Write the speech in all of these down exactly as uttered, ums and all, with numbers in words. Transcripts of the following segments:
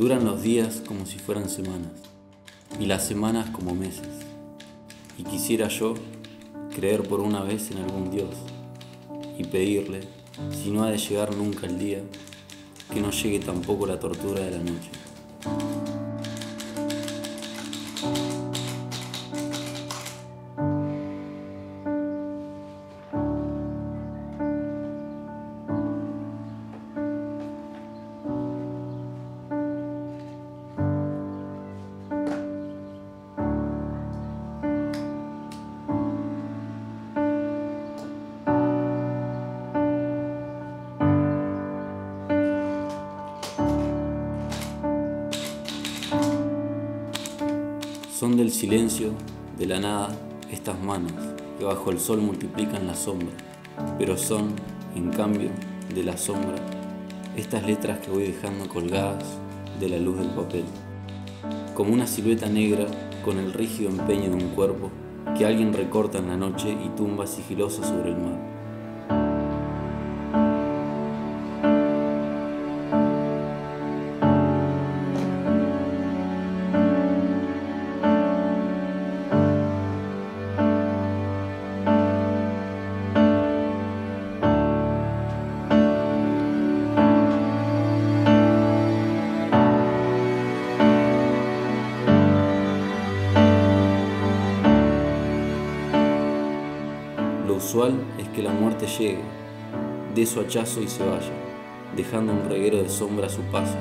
Duran los días como si fueran semanas, y las semanas como meses. Y quisiera yo creer por una vez en algún Dios, y pedirle, si no ha de llegar nunca el día, que no llegue tampoco la tortura de la noche. Son del silencio, de la nada, estas manos que bajo el sol multiplican la sombra, pero son, en cambio, de la sombra, estas letras que voy dejando colgadas de la luz del papel, como una silueta negra con el rígido empeño de un cuerpo que alguien recorta en la noche y tumba sigiloso sobre el mar. Lo usual es que la muerte llegue, dé su hachazo y se vaya, dejando un reguero de sombra a su paso.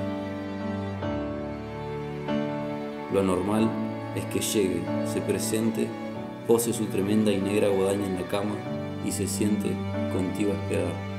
Lo anormal es que llegue, se presente, pose su tremenda y negra guadaña en la cama y se siente contigo a esperar.